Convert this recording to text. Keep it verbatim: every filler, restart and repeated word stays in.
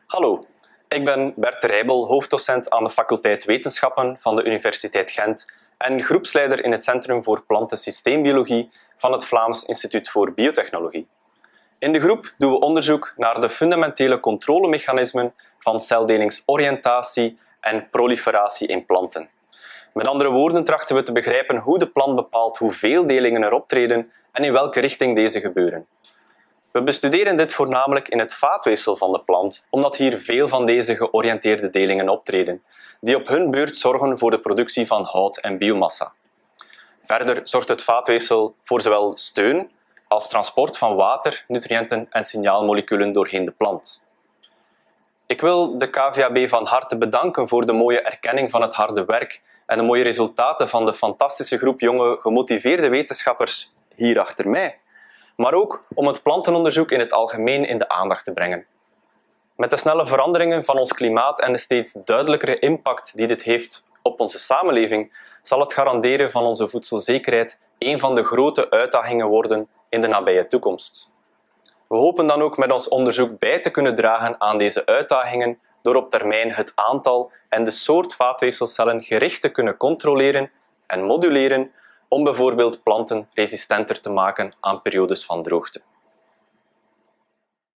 Hallo, ik ben Bert de Rijbel, hoofddocent aan de faculteit Wetenschappen van de Universiteit Gent en groepsleider in het Centrum voor Plantensysteembiologie van het Vlaams Instituut voor Biotechnologie. In de groep doen we onderzoek naar de fundamentele controlemechanismen van celdelingsoriëntatie en proliferatie in planten. Met andere woorden trachten we te begrijpen hoe de plant bepaalt hoeveel delingen er optreden en in welke richting deze gebeuren. We bestuderen dit voornamelijk in het vaatweefsel van de plant, omdat hier veel van deze georiënteerde delingen optreden, die op hun beurt zorgen voor de productie van hout en biomassa. Verder zorgt het vaatweefsel voor zowel steun als transport van water, nutriënten en signaalmoleculen doorheen de plant. Ik wil de K V A B van harte bedanken voor de mooie erkenning van het harde werk en de mooie resultaten van de fantastische groep jonge, gemotiveerde wetenschappers hier achter mij, maar ook om het plantenonderzoek in het algemeen in de aandacht te brengen. Met de snelle veranderingen van ons klimaat en de steeds duidelijkere impact die dit heeft op onze samenleving, zal het garanderen van onze voedselzekerheid een van de grote uitdagingen worden in de nabije toekomst. We hopen dan ook met ons onderzoek bij te kunnen dragen aan deze uitdagingen door op termijn het aantal en de soort vaatweefselcellen gericht te kunnen controleren en moduleren om bijvoorbeeld planten resistenter te maken aan periodes van droogte.